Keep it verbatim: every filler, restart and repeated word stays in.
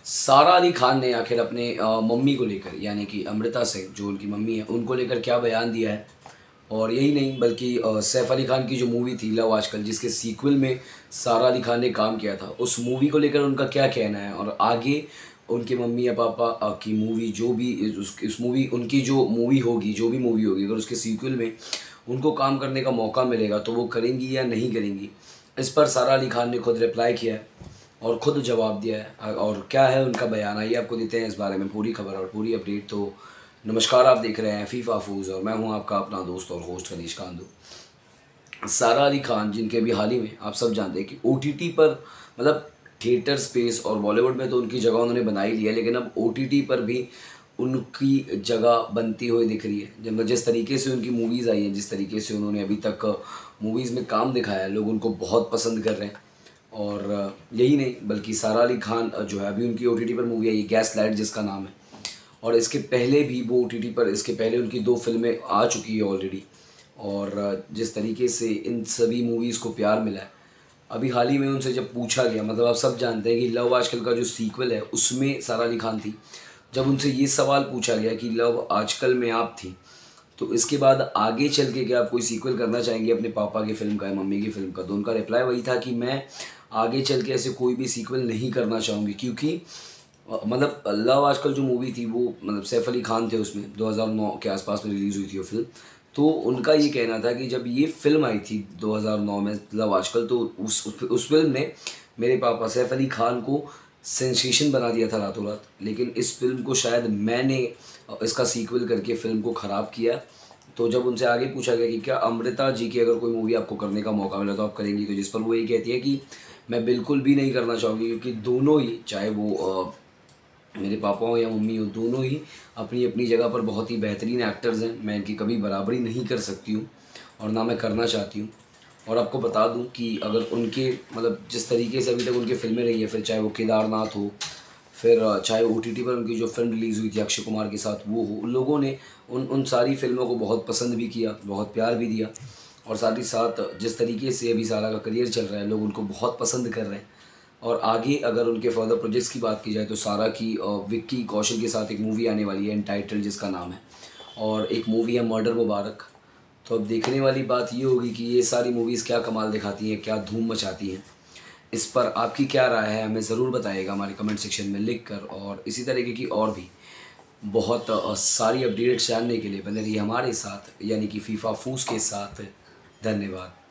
सारा अली खान ने आखिर अपने अ, मम्मी को लेकर, यानी कि अमृता सिंह जो उनकी मम्मी है, उनको लेकर क्या बयान दिया है। और यही नहीं बल्कि अ, सैफ अली खान की जो मूवी थी लव आजकल, जिसके सीक्वल में सारा अली खान ने काम किया था, उस मूवी को लेकर उनका क्या कहना है। और आगे उनके मम्मी या पापा अ, की मूवी जो भी इस उस इस मूवी उनकी जो मूवी होगी जो भी मूवी होगी, अगर उसके सीक्वल में उनको काम करने का मौका मिलेगा तो वो करेंगी या नहीं करेंगी। इस पर सारा अली खान ने खुद रिप्लाई किया है और ख़ुद जवाब दिया है। और क्या है उनका बयान, आइए आपको देते हैं इस बारे में पूरी खबर और पूरी अपडेट। तो नमस्कार, आप देख रहे हैं फीफा फूज और मैं हूं आपका अपना दोस्त और होस्ट हनीश कांदू। सारा अली खान, जिनके अभी हाल ही में आप सब जानते हैं कि ओटीटी पर, मतलब थिएटर स्पेस और बॉलीवुड में तो उनकी जगह उन्होंने बना ही ली है, लेकिन अब ओटीटी पर भी उनकी जगह बनती हुई दिख रही है। जब जिस तरीके से उनकी मूवीज़ आई हैं, जिस तरीके से उन्होंने अभी तक मूवीज़ में काम दिखाया है, लोग उनको बहुत पसंद कर रहे हैं। और यही नहीं बल्कि सारा अली खान जो है, अभी उनकी ओटीटी पर मूवी आई है गैस लाइट जिसका नाम है, और इसके पहले भी वो ओटीटी पर, इसके पहले उनकी दो फिल्में आ चुकी है ऑलरेडी। और जिस तरीके से इन सभी मूवीज़ को प्यार मिला है, अभी हाल ही में उनसे जब पूछा गया, मतलब आप सब जानते हैं कि लव आजकल का जो सीक्वल है उसमें सारा अली खान थी, जब उनसे ये सवाल पूछा गया कि लव आजकल में आप थी, तो इसके बाद आगे चल के क्या आप कोई सीक्वल करना चाहेंगे अपने पापा की फ़िल्म का या मम्मी की फ़िल्म का, तो उनका रिप्लाई वही था कि मैं आगे चल के ऐसे कोई भी सीक्वल नहीं करना चाहूँगी। क्योंकि अ, मतलब लव आजकल जो मूवी थी वो, मतलब सैफ अली खान थे उसमें, दो हज़ार नौ के आसपास में रिलीज़ हुई थी वो फिल्म। तो उनका ये कहना था कि जब ये फ़िल्म आई थी दो हज़ार नौ में लव आजकल, तो उस उस उस फ़िल्म ने मेरे पापा सैफ अली खान को सेंसेशन बना दिया था रातों रात। लेकिन इस फ़िल्म को शायद मैंने अ, इसका सीक्वल करके फ़िल्म को ख़राब किया। तो जब उनसे आगे पूछा गया कि क्या अमृता जी की अगर कोई मूवी आपको करने का मौका मिला तो आप करेंगी, तो जिस पर वो ये कहती है कि मैं बिल्कुल भी नहीं करना चाहूँगी, क्योंकि दोनों ही, चाहे वो अ, मेरे पापा हो या मम्मी हो, दोनों ही अपनी अपनी जगह पर बहुत ही बेहतरीन एक्टर्स हैं। मैं इनकी कभी बराबरी नहीं कर सकती हूँ और ना मैं करना चाहती हूँ। और आपको बता दूँ कि अगर उनके, मतलब जिस तरीके से अभी तक उनकी फ़िल्में रही हैं, फिर चाहे वो केदारनाथ हो, फिर अ, चाहे ओटीटी पर उनकी जो फ़िल्म रिलीज़ हुई थी अक्षय कुमार के साथ वो हो, उन लोगों ने उन उन सारी फ़िल्मों को बहुत पसंद भी किया, बहुत प्यार भी दिया। और साथ ही साथ जिस तरीके से अभी सारा का करियर चल रहा है, लोग उनको बहुत पसंद कर रहे हैं। और आगे अगर उनके फर्दर प्रोजेक्ट्स की बात की जाए तो सारा की अ, विक्की कौशल के साथ एक मूवी आने वाली है एनटाइटल जिसका नाम है, और एक मूवी है मर्डर मुबारक। तो अब देखने वाली बात ये होगी कि ये सारी मूवीज़ क्या कमाल दिखाती हैं, क्या धूम मचाती हैं। इस पर आपकी क्या राय है, हमें ज़रूर बताइएगा हमारे कमेंट सेक्शन में लिख कर। और इसी तरीके की और भी बहुत अ, सारी अपडेट्स जानने के लिए बने रहिए हमारे साथ, यानी कि फीफा फूस के साथ। धन्यवाद।